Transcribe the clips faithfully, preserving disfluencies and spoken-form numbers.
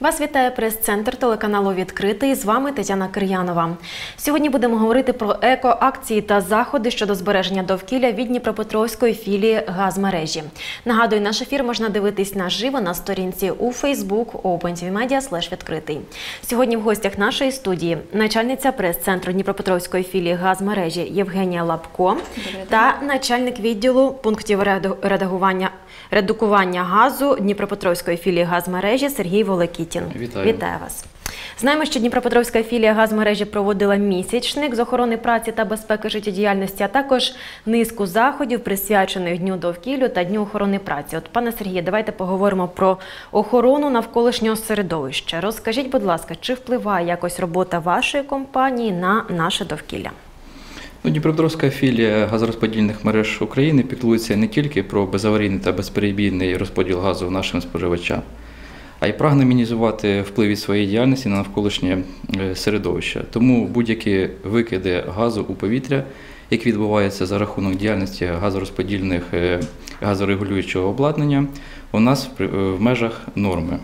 Вас вітає прес-центр телеканалу «Відкритий». З вами Тетяна Кир'янова. Сьогодні будемо говорити про еко-акції та заходи щодо збереження довкілля від Дніпропетровської філії «Газмережі». Нагадую, наш ефір можна дивитись наживо на сторінці у Facebook OpenTVMedia слеш відкритий. Сьогодні в гостях нашої студії начальниця прес-центру Дніпропетровської філії «Газмережі» Євгенія Лапко та начальник відділу пунктів редагування редукування газу Дніпропетровської філії «Газмережі» Сергій Волекітін. Вітаю. Вітаю вас. Знаємо, що Дніпропетровська філія «Газмережі» проводила місячник з охорони праці та безпеки життєдіяльності, а також низку заходів, присвячених Дню довкіллю та Дню охорони праці. От, пане Сергію, давайте поговоримо про охорону навколишнього середовища. Розкажіть, будь ласка, чи впливає якось робота вашої компанії на наше довкілля? Дніпропетровська філія газорозподільних мереж України піклується не тільки про безаварійний та безперебійний розподіл газу нашим споживачам, а й прагне мінімізувати вплив від своєї діяльності на навколишнє середовище. Тому будь-які викиди газу у повітря, які відбуваються за рахунок діяльності газорозподільних газорегулюючого обладнання, у нас в межах норми.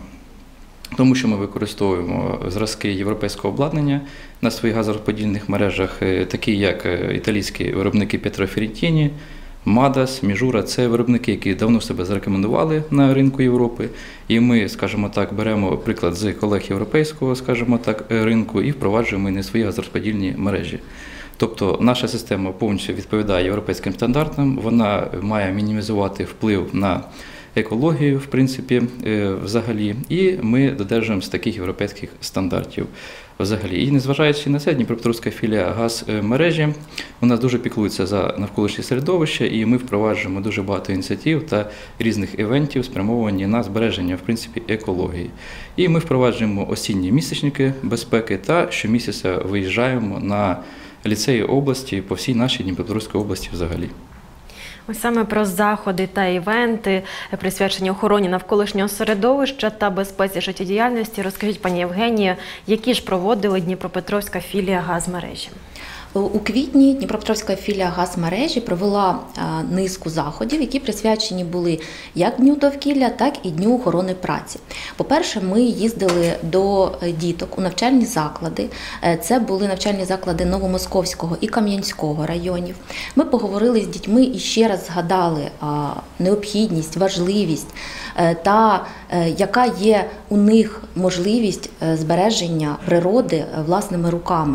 Тому що ми використовуємо зразки європейського обладнання на своїх газорозподільних мережах, такі як італійські виробники П'єтроферрітіні, Мадас, Міжура. Це виробники, які давно себе зарекомендували на ринку Європи. І ми, скажімо так, беремо приклад з колег європейського, скажімо так, ринку і впроваджуємо на свої газорозподільні мережі. Тобто наша система повністю відповідає європейським стандартам, вона має мінімізувати вплив на екологію, в принципі, взагалі, і ми додержуємося таких європейських стандартів взагалі. І незважаючи на це, Дніпропетровська філія «Газмережі» у нас дуже піклується за навколишнє середовище, і ми впроваджуємо дуже багато ініціатив та різних івентів, спрямовані на збереження, в принципі, екології. І ми впроваджуємо осінні місячники безпеки та щомісяця виїжджаємо на ліцеї області, по всій нашій Дніпропетровській області взагалі. Ось саме про заходи та івенти, присвячені охороні навколишнього середовища та безпеці життєдіяльності. Розкажіть, пані Євгенія, які ж проводили Дніпропетровська філія «Газмережі»? У квітні Дніпропетровська філія «Газмережі» провела низку заходів, які присвячені були як Дню довкілля, так і Дню охорони праці. По-перше, ми їздили до діток у навчальні заклади. Це були навчальні заклади Новомосковського і Кам'янського районів. Ми поговорили з дітьми і ще раз згадали необхідність, важливість та яка є у них можливість збереження природи власними руками.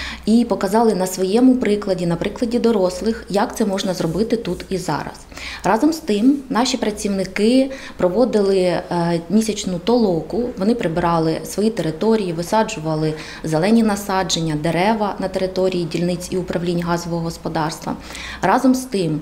І показали на своєму прикладі, на прикладі дорослих, як це можна зробити тут і зараз. Разом з тим, наші працівники проводили місячну толоку, вони прибирали свої території, висаджували зелені насадження, дерева на території дільниць і управлінь газового господарства. Разом з тим,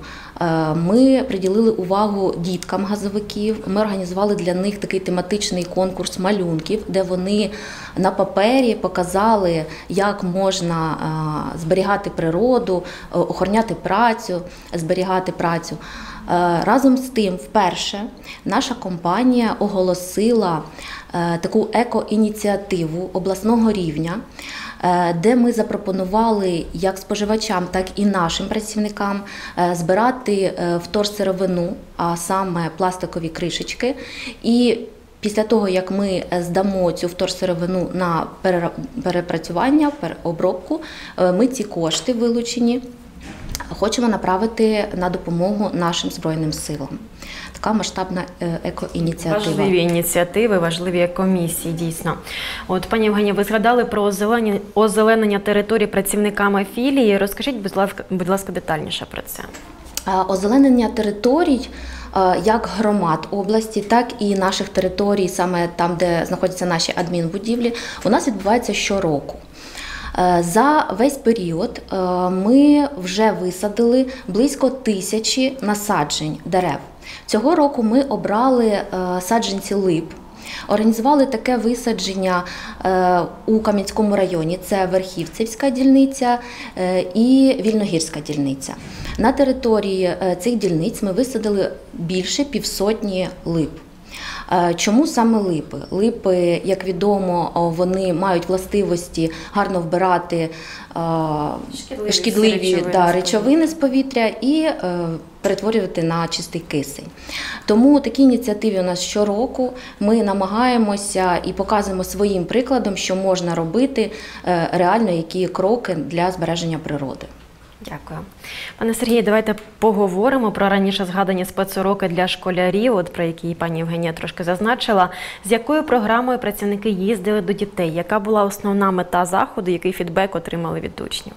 ми приділили увагу діткам газовиків, ми організували для них такий тематичний конкурс малюнків, де вони на папері показали, як можна зберігати природу, охороняти працю, зберігати працю. Разом з тим, вперше наша компанія оголосила таку еко-ініціативу обласного рівня, де ми запропонували як споживачам, так і нашим працівникам збирати вторсировину, а саме пластикові кришечки. І після того, як ми здамо цю вторсировину на перепрацювання, обробку, ми ці кошти вилучені хочемо направити на допомогу нашим Збройним силам. Така масштабна еко-ініціатива. Важливі ініціативи, важливі екомісії, дійсно. От, пані Євгенія, ви згадали про озеленення, озеленення території працівниками філії. Розкажіть, будь ласка, будь ласка, детальніше про це. Озеленення територій як громад області, так і наших територій, саме там, де знаходяться наші адмінбудівлі, у нас відбувається щороку. За весь період ми вже висадили близько тисячі насаджень дерев. Цього року ми обрали саджанці лип. Організували таке висадження у Кам'янському районі, це Верхівцівська дільниця і Вільногірська дільниця. На території цих дільниць ми висадили більше півсотні лип. Чому саме липи? Липи, як відомо, вони мають властивості гарно вбирати Шкідливі шкідливі речовини да, з речовини з повітря і перетворювати на чистий кисень. Тому такі ініціативи у нас щороку. Ми намагаємося і показуємо своїм прикладом, що можна робити реально, які кроки для збереження природи. Дякую. Пане Сергію, давайте поговоримо про раніше згадані спецуроки для школярів, от про які пані Євгенія трошки зазначила. З якою програмою працівники їздили до дітей? Яка була основна мета заходу, який фідбек отримали від учнів?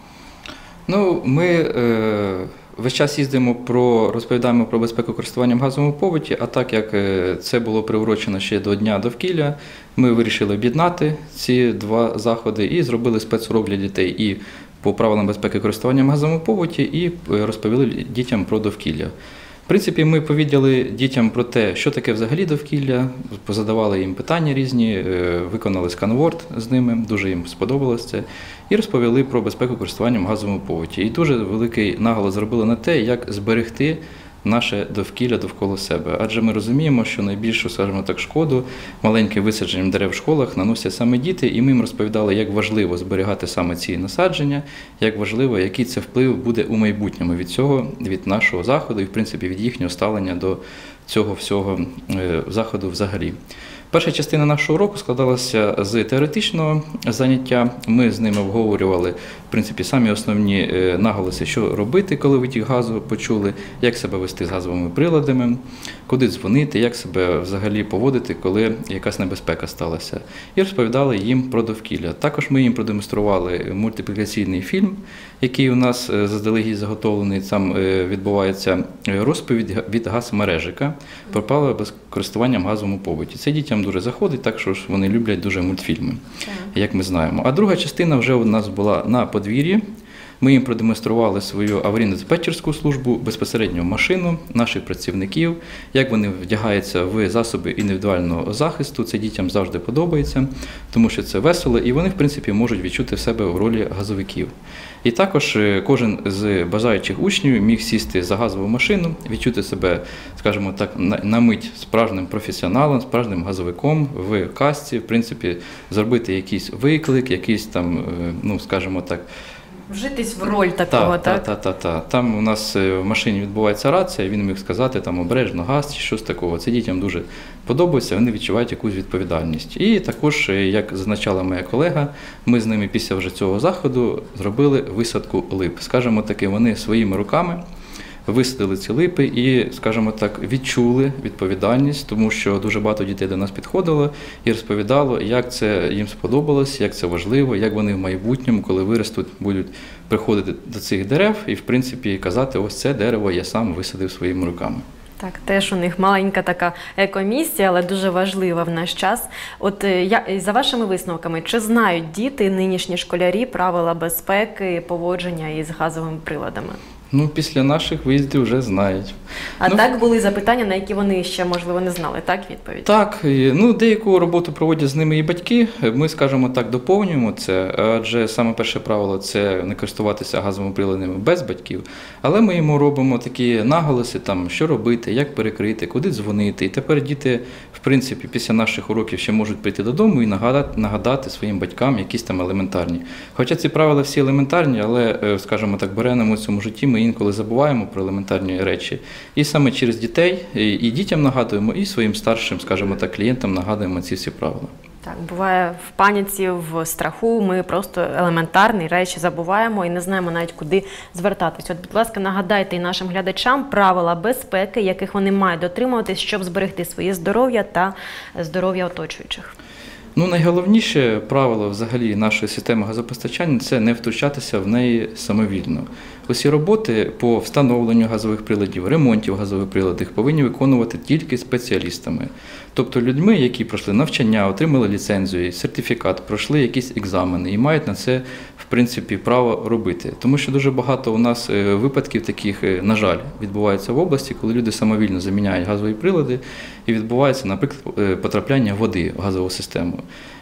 Ну, ми е, весь час їздимо, про, розповідаємо про безпеку користування в газовому побуті, а так як це було приурочено ще до Дня довкілля, ми вирішили об'єднати ці два заходи і зробили спецурок для дітей і по правилам безпеки користування в газовому побуті і розповіли дітям про довкілля. В принципі, ми повідали дітям про те, що таке взагалі довкілля, позадавали їм питання різні, виконали сканворд з ними, дуже їм сподобалось це, і розповіли про безпеку користування в газовому побуті. І дуже великий наголос зробили на те, як зберегти наше довкілля довкола себе. Адже ми розуміємо, що найбільшу, скажімо так, шкоду маленьким висадженням дерев в школах наносять саме діти, і ми їм розповідали, як важливо зберігати саме ці насадження, як важливо, який це вплив буде у майбутньому від цього, від нашого заходу і, в принципі, від їхнього ставлення до цього всього заходу взагалі. Перша частина нашого уроку складалася з теоретичного заняття. Ми з ними обговорювали, в принципі, самі основні наголоси, що робити, коли витік газу почули, як себе вести з газовими приладами, куди дзвонити, як себе взагалі поводити, коли якась небезпека сталася. І розповідали їм про довкілля. Також ми їм продемонстрували мультиплікаційний фільм, який у нас заздалегідь заготовлений. Там відбувається розповідь від газмережика про правила користування в газовому побуті. Це дітям дуже заходить, так що ж вони люблять дуже мультфільми, як ми знаємо. А друга частина вже у нас була на подвір'ї. Ми їм продемонстрували свою аварійно-диспетчерську службу, безпосередньо машину, наших працівників, як вони вдягаються в засоби індивідуального захисту. Це дітям завжди подобається, тому що це весело, і вони, в принципі, можуть відчути себе в ролі газовиків. І також кожен з бажаючих учнів міг сісти за газову машину, відчути себе, скажімо так, на мить справжнім професіоналом, справжнім газовиком в касці, в принципі, зробити якийсь виклик, якийсь там, ну, скажімо так, вжитись в роль такого, так? Так, так, так. Та. Там у нас в машині відбувається рація, він міг сказати там обережно газ чи щось такого. Це дітям дуже подобається, вони відчувають якусь відповідальність. І також, як зазначала моя колега, ми з ними після вже цього заходу зробили висадку лип. Скажімо таки, вони своїми руками висадили ці липи і, скажімо так, відчули відповідальність, тому що дуже багато дітей до нас підходило і розповідало, як це їм сподобалось, як це важливо, як вони в майбутньому, коли виростуть, будуть приходити до цих дерев і, в принципі, казати, ось це дерево я сам висадив своїми руками. Так, теж у них маленька така екомісія, але дуже важлива в наш час. От я, за вашими висновками, чи знають діти, нинішні школярі, правила безпеки, поводження із газовими приладами? Ну, після наших виїздів вже знають. А ну, так були запитання, на які вони ще, можливо, не знали, так, відповідь? Так, ну, деяку роботу проводять з ними і батьки. Ми, скажімо так, доповнюємо це, адже саме перше правило – це не користуватися газовими приладами без батьків. Але ми йому робимо такі наголоси, там, що робити, як перекрити, куди дзвонити. І тепер діти, в принципі, після наших уроків ще можуть прийти додому і нагадати, нагадати своїм батькам якісь там елементарні. Хоча ці правила всі елементарні, але, скажімо так, беремо в цьому житті, ми інколи забуваємо про елементарні речі. І саме через дітей і дітям нагадуємо, і своїм старшим, скажімо так, клієнтам нагадуємо ці всі правила. Так, буває в паніці, в страху, ми просто елементарні речі забуваємо і не знаємо навіть, куди звертатись. От, будь ласка, нагадайте і нашим глядачам правила безпеки, яких вони мають дотримуватись, щоб зберегти своє здоров'я та здоров'я оточуючих. Ну, найголовніше правило взагалі нашої системи газопостачання – це не втручатися в неї самовільно. Усі роботи по встановленню газових приладів, ремонтів газових приладів повинні виконувати тільки спеціалістами. Тобто людьми, які пройшли навчання, отримали ліцензію, сертифікат, пройшли якісь екзамени і мають на це, в принципі, право робити. Тому що дуже багато у нас випадків таких, на жаль, відбувається в області, коли люди самовільно заміняють газові прилади і відбувається, наприклад, потрапляння води в газову систему.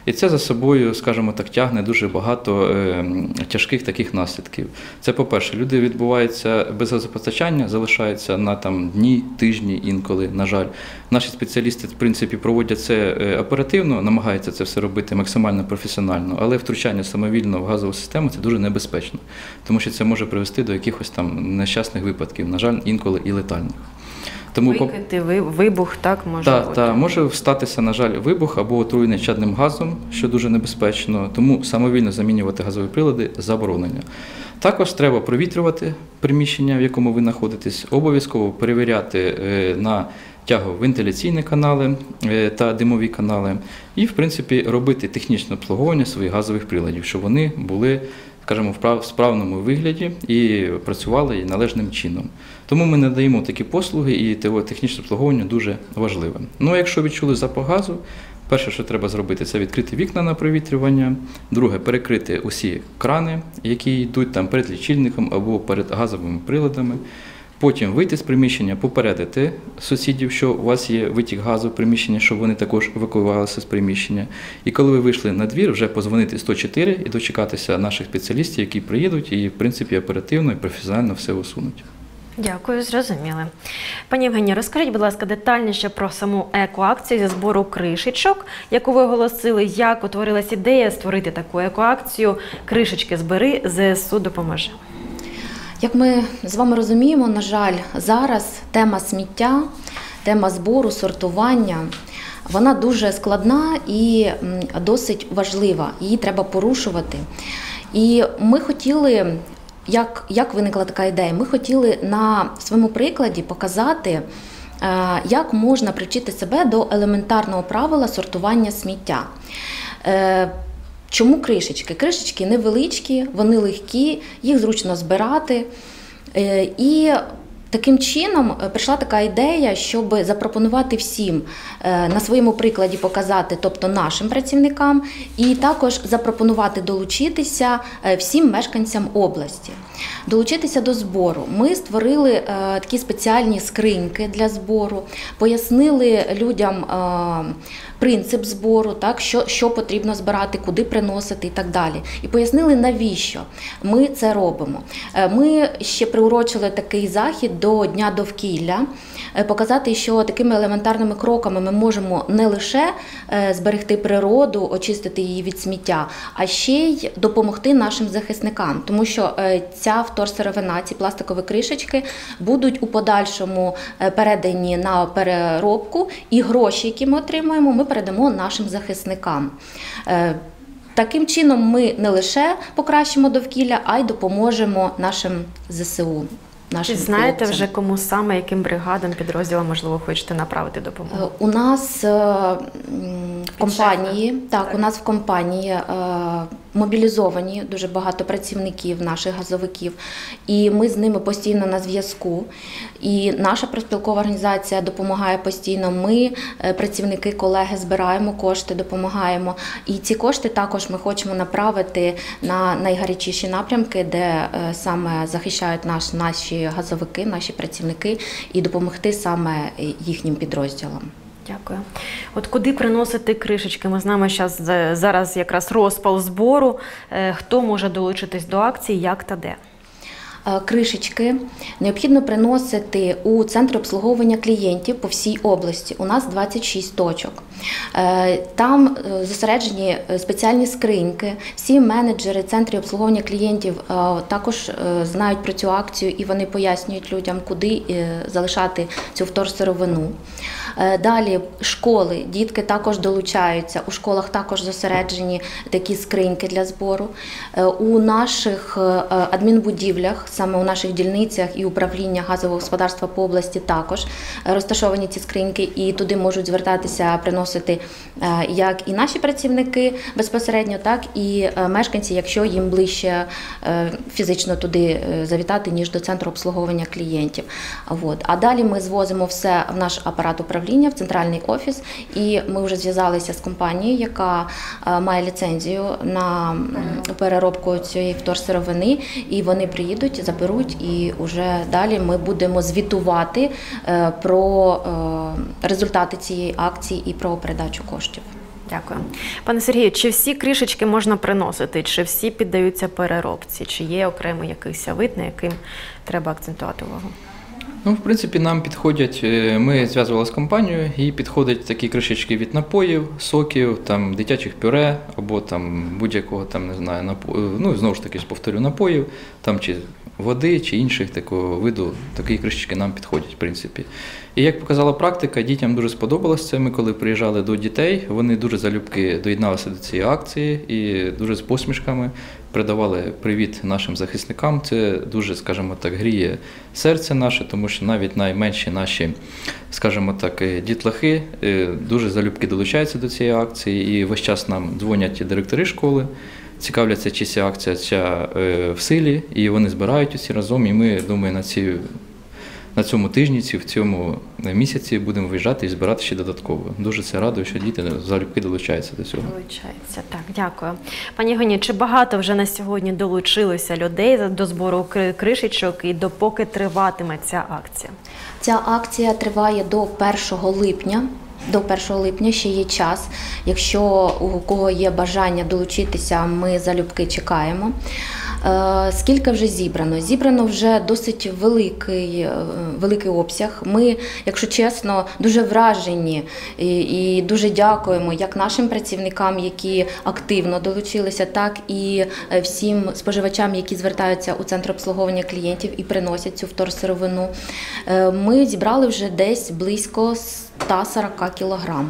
І це за собою, скажімо так, тягне дуже багато е, тяжких таких наслідків. Це, по-перше, люди відбуваються без газопостачання, залишаються на там, дні, тижні інколи, на жаль. Наші спеціалісти, в принципі, проводять це оперативно, намагаються це все робити максимально професіонально, але втручання самовільно в газову систему – це дуже небезпечно, тому що це може привести до якихось там нещасних випадків, на жаль, інколи і летальних. Тому Викити, вибух, так, може та, бути? Так, може статися, на жаль, вибух або отруєння чадним газом, що дуже небезпечно, тому самовільно замінювати газові прилади заборонено. Також треба провітрювати приміщення, в якому ви знаходитесь, обов'язково перевіряти на тяговентиляційні канали та димові канали і, в принципі, робити технічне обслуговування своїх газових приладів, щоб вони були, скажімо, в справному вигляді і працювали належним чином. Тому ми надаємо такі послуги, і технічне обслуговування дуже важливе. Ну, а якщо відчули запах газу, перше, що треба зробити, це відкрити вікна на провітрювання, друге, перекрити усі крани, які йдуть там перед лічильником або перед газовими приладами. Потім вийти з приміщення, попередити сусідів, що у вас є витік газу в приміщенні, щоб вони також евакуювалися з приміщення. І коли ви вийшли на двір, вже позвонити сто чотири і дочекатися наших спеціалістів, які приїдуть і, в принципі, оперативно і професіонально все усунуть. Дякую, зрозуміли. Пані Євгенія, розкажіть, будь ласка, детальніше про саму екоакцію зі збору кришечок, яку ви оголосили, як утворилась ідея створити таку екоакцію «Кришечки збери, ЗСУ допоможе». Як ми з вами розуміємо, на жаль, зараз тема сміття, тема збору, сортування, вона дуже складна і досить важлива, її треба порушувати. І ми хотіли, як, як виникла така ідея, ми хотіли на своєму прикладі показати, як можна привчити себе до елементарного правила сортування сміття. Чому кришечки? Кришечки невеличкі, вони легкі, їх зручно збирати. І таким чином прийшла така ідея, щоб запропонувати всім на своєму прикладі показати, тобто нашим працівникам, і також запропонувати долучитися всім мешканцям області. Долучитися до збору. Ми створили такі спеціальні скриньки для збору, пояснили людям принцип збору, так, що, що потрібно збирати, куди приносити і так далі. І пояснили, навіщо ми це робимо. Ми ще приурочили такий захід до Дня довкілля, показати, що такими елементарними кроками ми можемо не лише зберегти природу, очистити її від сміття, а ще й допомогти нашим захисникам. Тому що ця вторсировина, ці пластикові кришечки будуть у подальшому передані на переробку, і гроші, які ми отримуємо, ми передамо нашим захисникам. Таким чином ми не лише покращимо довкілля, а й допоможемо нашим ЗСУ. Чи знаєте хлопцям. Вже кому саме, яким бригадам, підрозділам, можливо, хочете направити допомогу? У нас в компанії, так, у нас в компанії мобілізовані дуже багато працівників, наших газовиків, і ми з ними постійно на зв'язку. І наша профспілкова організація допомагає постійно. Ми, працівники, колеги, збираємо кошти, допомагаємо. І ці кошти також ми хочемо направити на найгарячіші напрямки, де саме захищають наш, наші газовики, наші працівники, і допомогти саме їхнім підрозділам. Дякую. От куди приносити кришечки? Ми знаємо, що зараз якраз розпал збору. Хто може долучитись до акції, як та де? Кришечки необхідно приносити у центри обслуговування клієнтів по всій області. У нас двадцять шість точок. Там зосереджені спеціальні скриньки. Всі менеджери центрів обслуговування клієнтів також знають про цю акцію, і вони пояснюють людям, куди залишати цю вторсировину. Далі школи, дітки також долучаються, у школах також зосереджені такі скриньки для збору. У наших адмінбудівлях, саме у наших дільницях і управління газового господарства по області також розташовані ці скриньки, і туди можуть звертатися, приносити як і наші працівники безпосередньо, так і мешканці, якщо їм ближче фізично туди завітати, ніж до центру обслуговування клієнтів. А далі ми звозимо все в наш апарат управління, в центральний офіс, і ми вже зв'язалися з компанією, яка має ліцензію на переробку цієї вторсировини, і вони приїдуть, заберуть, і вже далі ми будемо звітувати про результати цієї акції і про передачу коштів. Дякую. Пане Сергію, чи всі кришечки можна приносити, чи всі піддаються переробці, чи є окремий якийсь вид, на яким треба акцентувати увагу? Ну, в принципі, нам підходять, е, ми зв'язувалися з компанією, і підходять такі кришечки від напоїв, соків, там, дитячих пюре, або там будь-якого, там, не знаю, напо... ну, знову ж таки, повторю, напоїв, там, чи води, чи інших такого виду, такі кришечки нам підходять, в принципі. І як показала практика, дітям дуже сподобалося це. Ми коли приїжджали до дітей, вони дуже залюбки доєдналися до цієї акції і дуже з посмішками передавали привіт нашим захисникам. Це дуже, скажімо так, гріє серце наше, тому що навіть найменші наші, скажімо так, дітлахи дуже залюбки долучаються до цієї акції, і весь час нам дзвонять директори школи, цікавляться, чи ця акція ця в силі, і вони збирають усі разом, і ми, думаю, на ці на цьому тижні, в цьому місяці будемо виїжджати і збирати ще додатково. Дуже це радує, що діти залюбки долучаються до цього. Долучаються, так, дякую. Пані Гоні, чи багато вже на сьогодні долучилося людей до збору кришечок і допоки триватиме ця акція? Ця акція триває до першого липня. До першого липня ще є час. Якщо у кого є бажання долучитися, ми залюбки чекаємо. Скільки вже зібрано? Зібрано вже досить великий, великий обсяг. Ми, якщо чесно, дуже вражені і, і дуже дякуємо як нашим працівникам, які активно долучилися, так і всім споживачам, які звертаються у центр обслуговування клієнтів і приносять цю вторсировину. Ми зібрали вже десь близько ста сорока кілограм.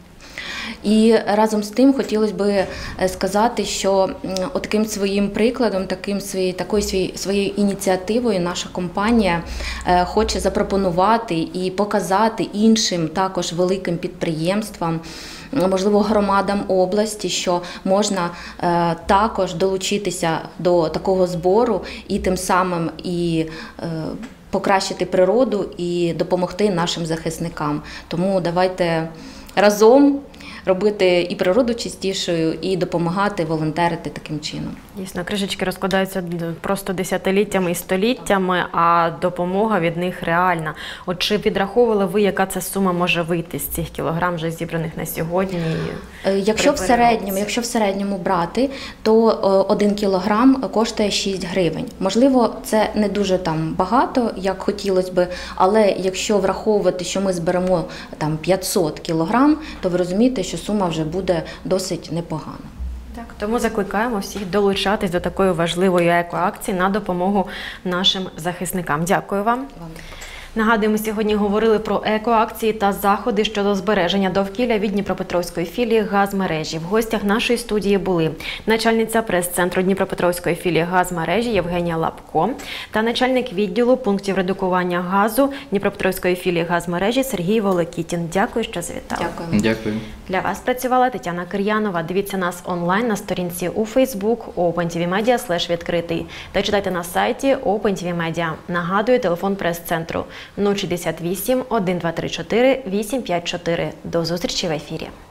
І разом з тим хотілося б сказати, що таким своїм прикладом, таким свої, такою своєю ініціативою наша компанія хоче запропонувати і показати іншим також великим підприємствам, можливо, громадам області, що можна також долучитися до такого збору і тим самим і покращити природу і допомогти нашим захисникам. Тому давайте разом робити і природу чистішою, і допомагати, волонтерити таким чином. Дійсно, кришечки розкладаються просто десятиліттями і століттями, а допомога від них реальна. От чи підраховували ви, яка ця сума може вийти з цих кілограм, вже зібраних на сьогодні? Якщо в середньому, якщо в середньому брати, то один кілограм коштує шість гривень. Можливо, це не дуже там багато, як хотілося б, але якщо враховувати, що ми зберемо там п'ятсот кілограм, то ви розумієте, що сума вже буде досить непогана. Так, тому закликаємо всіх долучатись до такої важливої екоакції на допомогу нашим захисникам. Дякую вам. Нагадуємо, сьогодні говорили про екоакції та заходи щодо збереження довкілля від Дніпропетровської філії «Газмережі». В гостях нашої студії були начальниця прес-центру Дніпропетровської філії «Газмережі» Євгенія Лапко та начальник відділу пунктів редукування газу Дніпропетровської філії «Газмережі» Сергій Волокітін. Дякую, що завітали. Дякую. Дякую. Для вас працювала Тетяна Кир'янова. Дивіться нас онлайн на сторінці у Facebook OpenTVMedia слеш відкритий та читайте на сайті OpenTVMedia. Нагадую, телефон прес-центру нуль шістдесят вісім, один два три чотири, вісім п'ять чотири. До зустрічі в ефірі.